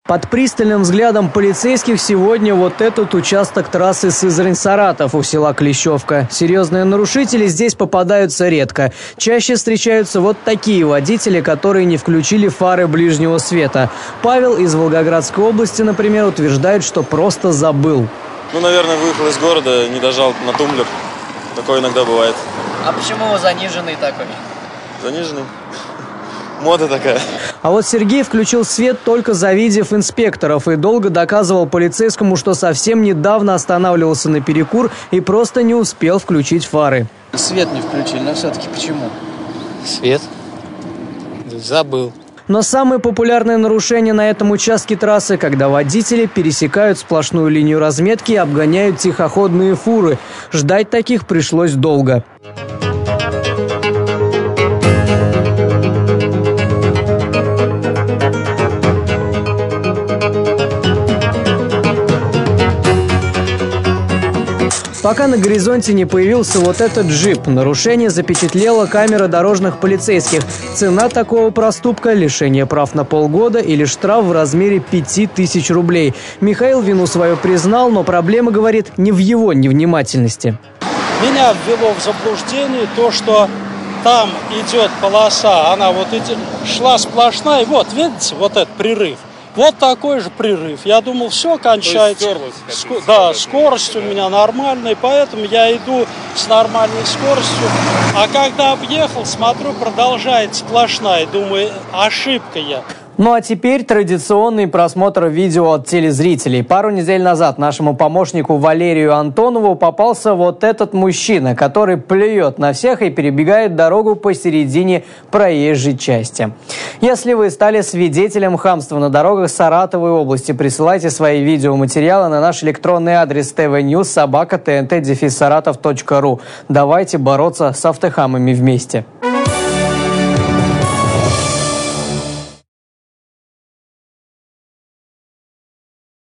Под пристальным взглядом полицейских сегодня вот этот участок трассы Сызрань-Саратов у села Клещевка. Серьезные нарушители здесь попадаются редко. Чаще встречаются вот такие водители, которые не включили фары ближнего света. Павел из Волгоградской области, например, утверждает, что просто забыл. Наверное, выехал из города, не дожал на тумблер. Такое иногда бывает. А почему вы заниженный такой? Заниженный? Мода такая. А вот Сергей включил свет, только завидев инспекторов, и долго доказывал полицейскому, что совсем недавно останавливался на перекур и просто не успел включить фары. Свет не включили, но все-таки почему? Свет? Забыл. Но самое популярное нарушение на этом участке трассы, когда водители пересекают сплошную линию разметки и обгоняют тихоходные фуры. Ждать таких пришлось долго. Пока на горизонте не появился вот этот джип, нарушение запечатлела камера дорожных полицейских. Цена такого проступка – лишение прав на полгода или штраф в размере 5000 рублей. Михаил вину свою признал, но проблема, говорит, не в его невнимательности. Меня ввело в заблуждение то, что там идет полоса, она шла сплошная, и вот, видите, вот этот прерыв. Вот такой же прерыв. Я думал, все кончается. Да, скорость у меня нормальная, поэтому я иду с нормальной скоростью. А когда объехал, смотрю, продолжается сплошная. Думаю, ошибка я. Ну а теперь традиционный просмотр видео от телезрителей. Пару недель назад нашему помощнику Валерию Антонову попался вот этот мужчина, который плюет на всех и перебегает дорогу посередине проезжей части. Если вы стали свидетелем хамства на дорогах Саратовой области, присылайте свои видеоматериалы на наш электронный адрес tvnews@tnt-saratov.ru. Давайте бороться с автохамами вместе.